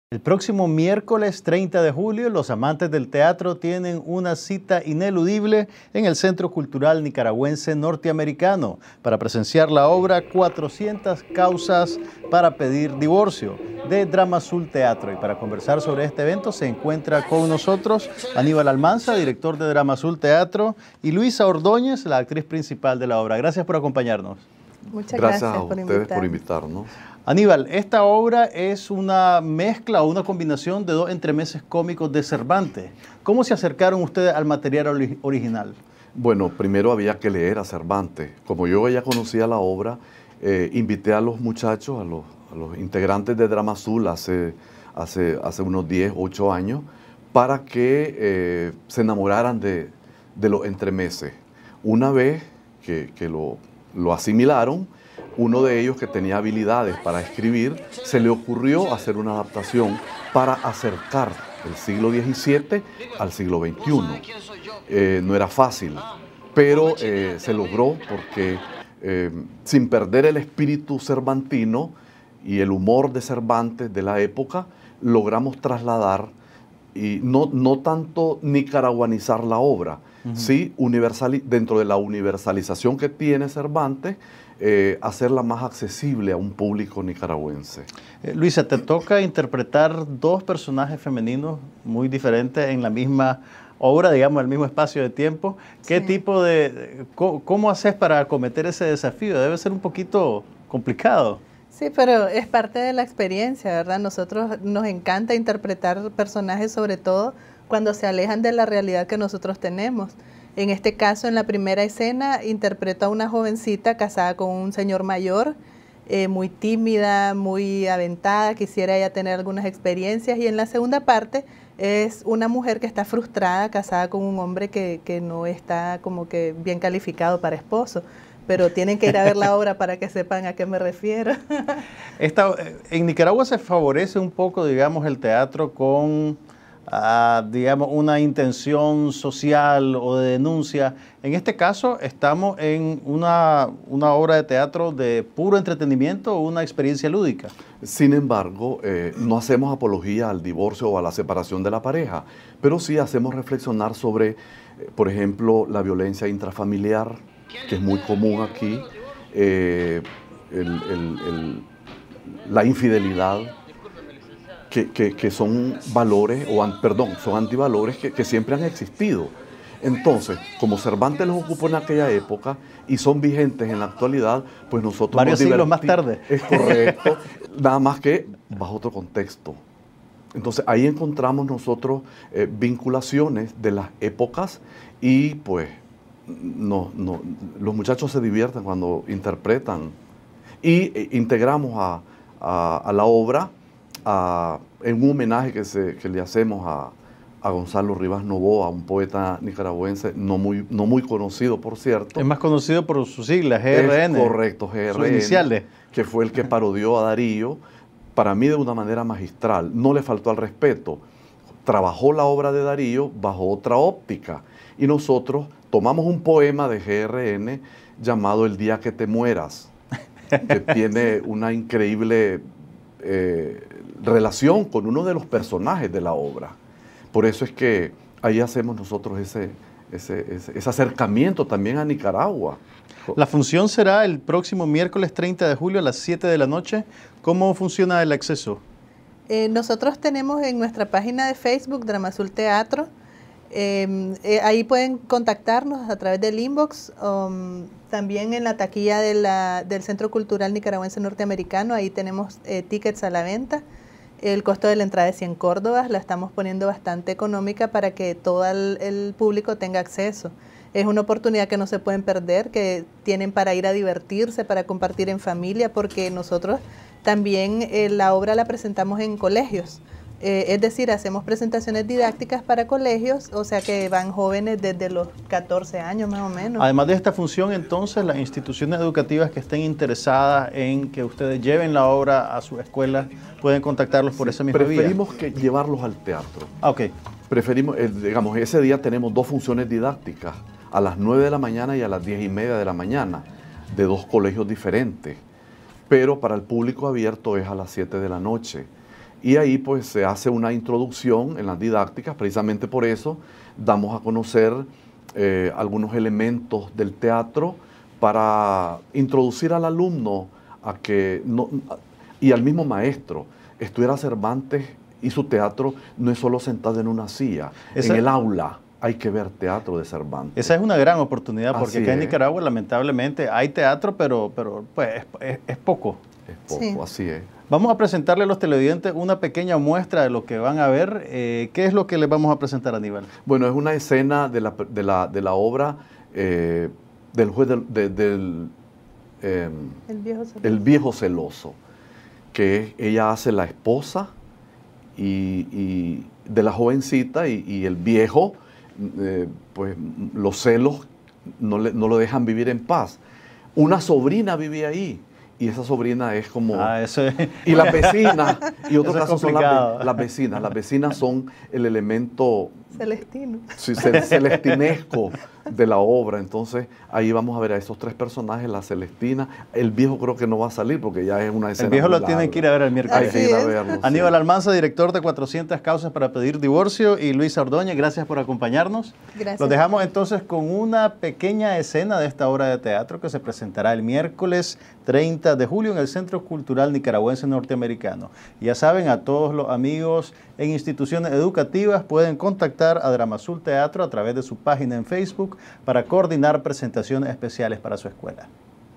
El próximo miércoles 30 de julio, los amantes del teatro tienen una cita ineludible en el Centro Cultural Nicaragüense Norteamericano para presenciar la obra 400 causas para pedir divorcio de Drama Azul Teatro. Y para conversar sobre este evento se encuentra con nosotros Aníbal Almanza, director de Drama Azul Teatro, y Luisa Ordóñez, la actriz principal de la obra. Gracias por acompañarnos. Muchas gracias a ustedes por invitarnos. Aníbal, esta obra es una mezcla o una combinación de dos entremeses cómicos de Cervantes. ¿Cómo se acercaron ustedes al material original? Bueno, primero había que leer a Cervantes. Como yo ya conocía la obra, invité a los muchachos, a los integrantes de Drama Azul hace unos 10, 8 años, para que se enamoraran de los entremeses. Una vez que lo asimilaron, uno de ellos, que tenía habilidades para escribir, se le ocurrió hacer una adaptación para acercar el siglo XVII al siglo XXI. No era fácil, pero se logró porque sin perder el espíritu cervantino y el humor de Cervantes de la época, logramos trasladar y no tanto nicaragüanizar la obra, sí dentro de la universalización que tiene Cervantes, hacerla más accesible a un público nicaragüense. Luisa, te toca interpretar dos personajes femeninos muy diferentes en la misma obra, digamos, el mismo espacio de tiempo. ¿Qué tipo cómo haces para acometer ese desafío? Debe ser un poquito complicado. Sí, pero es parte de la experiencia, ¿verdad? Nosotros nos encanta interpretar personajes, sobre todo cuando se alejan de la realidad que nosotros tenemos. En este caso, en la primera escena, interpreto a una jovencita casada con un señor mayor, muy tímida, muy aventada, quisiera ella tener algunas experiencias. Y en la segunda parte es una mujer que está frustrada, casada con un hombre que no está como que bien calificado para esposo. Pero tienen que ir a ver la obra para que sepan a qué me refiero. En Nicaragua se favorece un poco, digamos, el teatro con, digamos, una intención social o de denuncia. En este caso, estamos en una obra de teatro de puro entretenimiento o una experiencia lúdica. Sin embargo, no hacemos apología al divorcio o a la separación de la pareja, pero sí hacemos reflexionar sobre, por ejemplo, la violencia intrafamiliar, que es muy común aquí, la infidelidad, que son valores, son antivalores que siempre han existido. Entonces, como Cervantes los ocupó en aquella época y son vigentes en la actualidad, pues nosotros... Varios siglos más tarde. Es correcto, nada más que bajo otro contexto. Entonces, ahí encontramos nosotros vinculaciones de las épocas y pues los muchachos se divierten cuando interpretan y integramos a la obra en un homenaje que le hacemos a Gonzalo Rivas Novoa, un poeta nicaragüense no muy conocido, por cierto. Es más conocido por sus siglas, GRN. Es correcto, GRN. Sus iniciales. Que fue el que parodió a Darío, para mí de una manera magistral. No le faltó al respeto. Trabajó la obra de Darío bajo otra óptica. Y nosotros tomamos un poema de GRN llamado El día que te mueras, que tiene una increíble relación con uno de los personajes de la obra. Por eso es que ahí hacemos nosotros ese acercamiento también a Nicaragua. La función será el próximo miércoles 30 de julio a las 7 de la noche. ¿Cómo funciona el acceso? Nosotros tenemos en nuestra página de Facebook, Drama Azul Teatro, ahí pueden contactarnos a través del inbox, también en la taquilla del Centro Cultural Nicaragüense Norteamericano, ahí tenemos tickets a la venta. El costo de la entrada es 100 córdobas, la estamos poniendo bastante económica para que todo el público tenga acceso. Es una oportunidad que no se pueden perder, que tienen para ir a divertirse, para compartir en familia, porque nosotros también la obra la presentamos en colegios. Es decir, hacemos presentaciones didácticas para colegios, o sea que van jóvenes desde los 14 años más o menos. Además de esta función, entonces, las instituciones educativas que estén interesadas en que ustedes lleven la obra a su escuela, pueden contactarlos por esa misma vía. Preferimos que llevarlos al teatro. Ok. Preferimos, digamos, ese día tenemos dos funciones didácticas, a las 9 de la mañana y a las 10:30 de la mañana, de dos colegios diferentes. Pero para el público abierto es a las 7 de la noche. Y ahí pues se hace una introducción en las didácticas, precisamente por eso damos a conocer algunos elementos del teatro para introducir al alumno y al mismo maestro. Estudiar a Cervantes y su teatro no es solo sentado en una silla, en el aula. Hay que ver teatro de Cervantes. Esa es una gran oportunidad porque Así acá en es. Nicaragua lamentablemente hay teatro, pero pues es poco. Es poco, Sí. así es. Vamos a presentarle a los televidentes una pequeña muestra de lo que van a ver. ¿Qué es lo que les vamos a presentar, Aníbal? Bueno, es una escena de la obra del juez El viejo celoso, que ella hace la esposa y de la jovencita y el viejo, pues los celos no lo dejan vivir en paz. Una sobrina vive ahí y esa sobrina es como... Eso es... Y las vecinas, y otro Eso es caso son complicado. las vecinas. Las vecinas son el elemento Celestino. celestinesco de la obra. Entonces ahí vamos a ver a esos tres personajes, la Celestina. El viejo creo que no va a salir porque ya es una escena. El viejo muy lo tienen larga. que ir a ver el miércoles. Hay que ir a Así es. verlo. sí. Aníbal Almanza, director de 400 causas para pedir divorcio, y Luisa Ordóñez, gracias por acompañarnos. Gracias. Los dejamos entonces con una pequeña escena de esta obra de teatro que se presentará el miércoles 30 de julio en el Centro Cultural Nicaragüense Norteamericano. Ya saben, a todos los amigos en instituciones educativas pueden contactar a Drama Azul Teatro a través de su página en Facebook para coordinar presentaciones especiales para su escuela.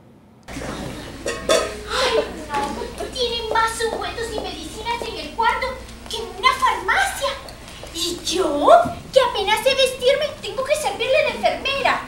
Ay, no, tienen más ungüentos y medicinas en el cuarto que en una farmacia. ¿Y yo? Que apenas sé vestirme, tengo que servirle de enfermera.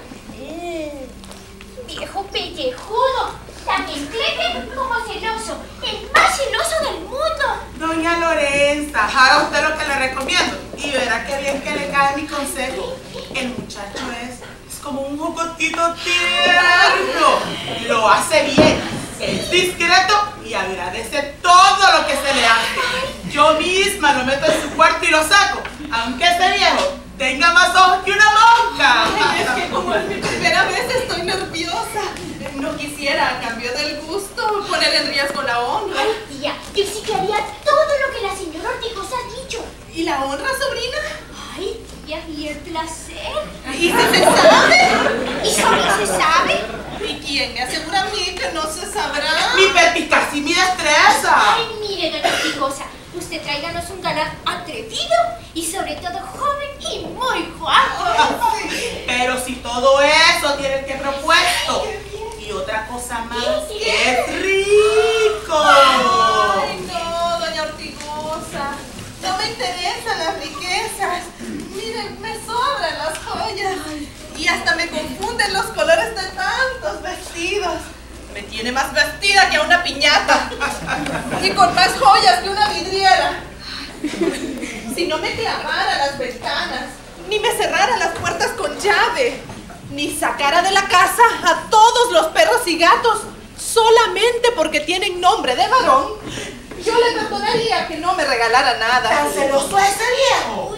Viejo pellejudo, tan enclenque como celoso, el más celoso del mundo. Doña Lorenza, haga usted lo que le recomiendo y verá qué bien que le cae mi consejo. El muchacho es como un jocotito tierno, lo hace bien, es discreto y agradece todo lo que se le hace. Yo misma lo meto en su cuarto y lo saco, aunque ese viejo tenga más ojos que una mosca. Ay, es que como es mi primera vez estoy nerviosa. No quisiera, a cambio del gusto, poner en riesgo la honra. Ay, tía, yo sí que haría todo lo que la señora Ortigosa ha dicho. ¿Y la honra, sobrina? Ay, tía, ¿y el placer? ¿Y si se sabe? ¿Y solo se sabe? ¿Y quién me asegura a mí que no se sabrá? Mi perspicacia y mi destreza. Ay, mire, doña Ortigosa, usted tráiganos un galán atrevido y sobre todo joven y muy guapo. Pero si todo eso tiene el que propuesto y otra cosa más, es rico. Ay, no, doña Ortigosa. No me interesan las riquezas. Miren, me sobran las joyas. Y hasta me confunden los colores de tantos vestidos. Me tiene más vestida que a una piñata. Y con más joyas que una vidriera. Si no me clavara las ventanas, ni me cerrara las puertas con llave, ni sacara de la casa a todos los perros y gatos solamente porque tienen nombre de varón, yo le perdonaría que no me regalara nada. ¿Tan celoso es ese viejo?